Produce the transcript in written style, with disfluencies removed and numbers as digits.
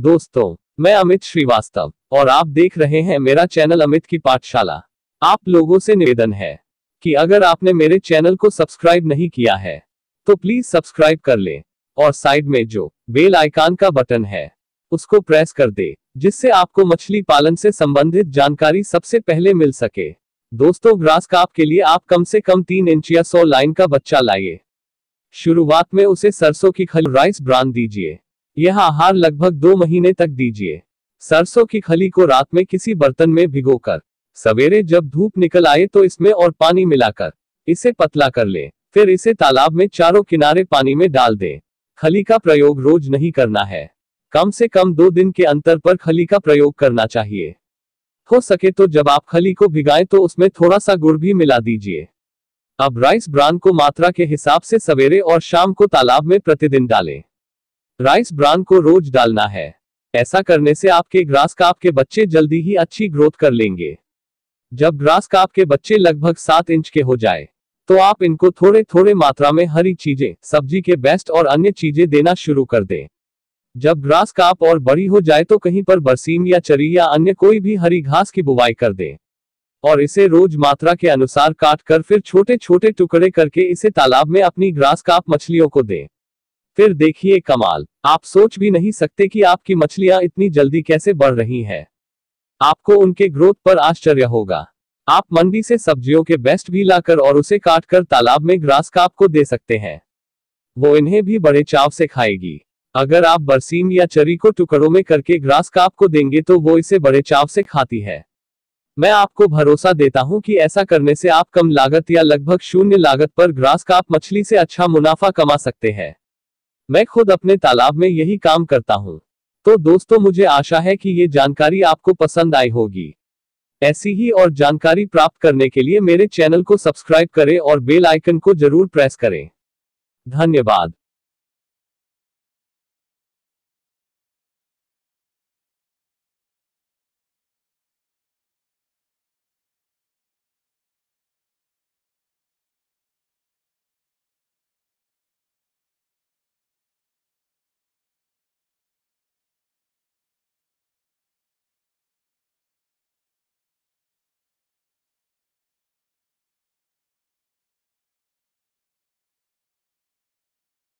दोस्तों, मैं अमित श्रीवास्तव और आप देख रहे हैं मेरा चैनल अमित की पाठशाला। आप लोगों से निवेदन है कि अगर आपने मेरे चैनल को सब्सक्राइब नहीं किया है तो प्लीज सब्सक्राइब कर लें और साइड में जो बेल आइकन का बटन है उसको प्रेस कर दे, जिससे आपको मछली पालन से संबंधित जानकारी सबसे पहले मिल सके। दोस्तों, ग्रास कार्प के लिए आप कम से कम 3 इंच या 100 लाइन का बच्चा लाइए। शुरुआत में उसे सरसों की खली राइस ब्रान दीजिए। यह आहार लगभग 2 महीने तक दीजिए। सरसों की खली को रात में किसी बर्तन में भिगोकर सवेरे जब धूप निकल आए तो इसमें और पानी मिलाकर इसे पतला कर लें। फिर इसे तालाब में चारों किनारे पानी में डाल दें। खली का प्रयोग रोज नहीं करना है, कम से कम 2 दिन के अंतर पर खली का प्रयोग करना चाहिए। हो सके तो जब आप खली को भिगाएं तो उसमें थोड़ा सा गुड़ भी मिला दीजिए। अब राइस ब्रान को मात्रा के हिसाब से सवेरे और शाम को तालाब में प्रतिदिन डालें। राइस ब्रान को रोज डालना है। ऐसा करने से आपके ग्रास कार्प के बच्चे जल्दी ही अच्छी ग्रोथ कर लेंगे। जब ग्रास कार्प के बच्चे लगभग 7 इंच के हो जाए तो आप इनको थोड़े थोड़े मात्रा में हरी चीजें, सब्जी के बेस्ट और अन्य चीजें देना शुरू कर दें। जब ग्रास कार्प और बड़ी हो जाए तो कहीं पर बरसीम या चरी या अन्य कोई भी हरी घास की बुवाई कर दें और इसे रोज मात्रा के अनुसार काट कर फिर छोटे छोटे टुकड़े करके इसे तालाब में अपनी ग्रास कार्प मछलियों को दें। फिर देखिए कमाल, आप सोच भी नहीं सकते कि आपकी मछलियां इतनी जल्दी कैसे बढ़ रही हैं। आपको उनके ग्रोथ पर आश्चर्य होगा। आप मंडी से सब्जियों के बेस्ट भी लाकर और उसे काट कर तालाब में ग्रास कार्प को दे सकते हैं। वो इन्हें भी बड़े चाव से खाएगी। अगर आप बरसीम या चरी को टुकड़ों में करके ग्रास कार्प को देंगे तो वो इसे बड़े चाव से खाती है। मैं आपको भरोसा देता हूं कि ऐसा करने से आप कम लागत या लगभग शून्य लागत पर ग्रास कार्प मछली से अच्छा मुनाफा कमा सकते हैं। मैं खुद अपने तालाब में यही काम करता हूं। तो दोस्तों, मुझे आशा है कि ये जानकारी आपको पसंद आई होगी। ऐसी ही और जानकारी प्राप्त करने के लिए मेरे चैनल को सब्सक्राइब करें और बेल आइकन को जरूर प्रेस करें। धन्यवाद।